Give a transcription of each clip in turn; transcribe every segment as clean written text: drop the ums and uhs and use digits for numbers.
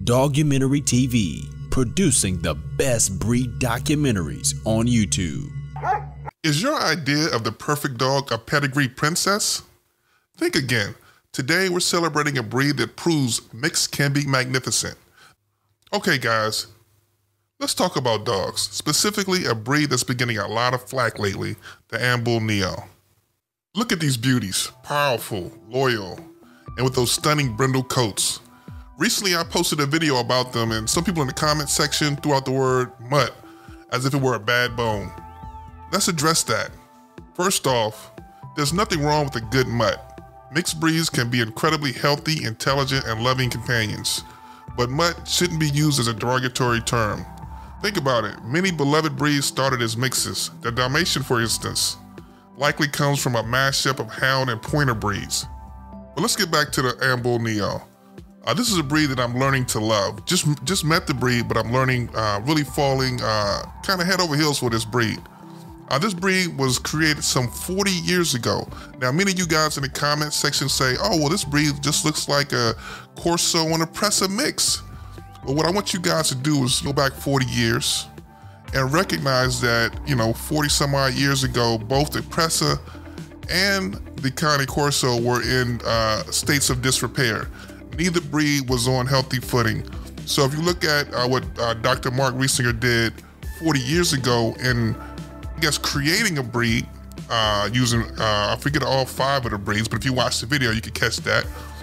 Dogumentary TV, producing the best breed documentaries on YouTube. Is your idea of the perfect dog a pedigree princess? Think again. Today we're celebrating a breed that proves mixed can be magnificent. Okay guys, let's talk about dogs, specifically a breed that's been getting a lot of flack lately, the Ambullneo. Look at these beauties, powerful, loyal, and with those stunning brindle coats. Recently I posted a video about them and some people in the comment section threw out the word MUTT as if it were a bad bone. Let's address that. First off, there's nothing wrong with a good MUTT. Mixed breeds can be incredibly healthy, intelligent, and loving companions. But MUTT shouldn't be used as a derogatory term. Think about it, many beloved breeds started as mixes. The Dalmatian, for instance, likely comes from a mashup of hound and pointer breeds. But let's get back to the Ambullneo. This is a breed that I'm learning to love. Just met the breed, but I'm learning, really falling kind of head over heels for this breed. This breed was created some 40 years ago. Now, many of you guys in the comment section say, oh, well, this breed just looks like a Corso and a Presa mix. Well, what I want you guys to do is go back 40 years and recognize that, 40 some odd years ago, both the Presa and the Cane Corso were in states of disrepair. Neither breed was on healthy footing. So if you look at what Dr. Mark Riesinger did 40 years ago in, I guess, creating a breed using, I forget all 5 of the breeds, but if you watch the video, you can catch that.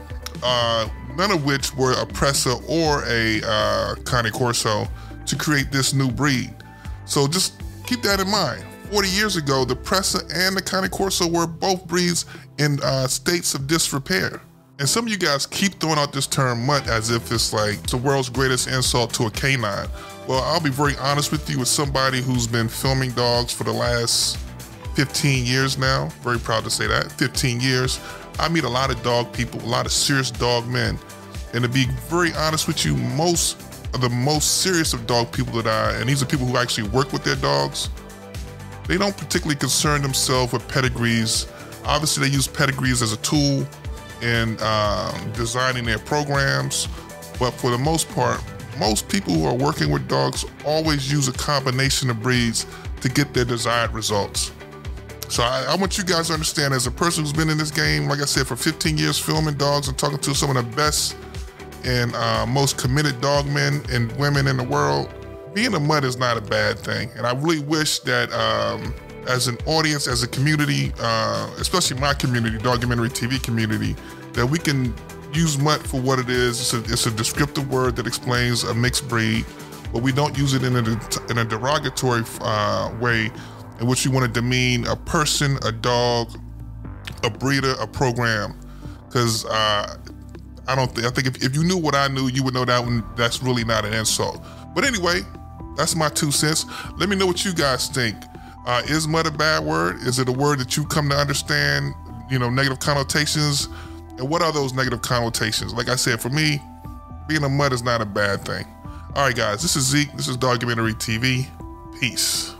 None of which were a Presa or a Cane Corso to create this new breed. So just keep that in mind. 40 years ago, the Presa and the Cane Corso were both breeds in states of disrepair. And some of you guys keep throwing out this term MUTT as if it's like the world's greatest insult to a canine. Well, I'll be very honest with you, as somebody who's been filming dogs for the last 15 years now, very proud to say that, 15 years, I meet a lot of dog people, a lot of serious dog men. And to be very honest with you, most of the most serious of dog people and these are people who actually work with their dogs, they don't particularly concern themselves with pedigrees. Obviously, they use pedigrees as a tool in designing their programs, but for the most part, most people who are working with dogs always use a combination of breeds to get their desired results. So I want you guys to understand, as a person who's been in this game, like I said, for 15 years filming dogs and talking to some of the best and most committed dog men and women in the world, being a MUTT is not a bad thing. And I really wish that as an audience, as a community, especially my community, Dogumentary TV community, that we can use MUTT for what it is. It's a descriptive word that explains a mixed breed, but we don't use it in a derogatory way in which you want to demean a person, a dog, a breeder, a program. Because I think if you knew what I knew, you would know that's really not an insult. But anyway, that's my 2 cents. Let me know what you guys think. Is MUTT a bad word? Is it a word that you come to understand, negative connotations? And what are those negative connotations? Like I said, for me, being a MUTT is not a bad thing. All right, guys, this is Zeke. This is Dogumentary TV. Peace.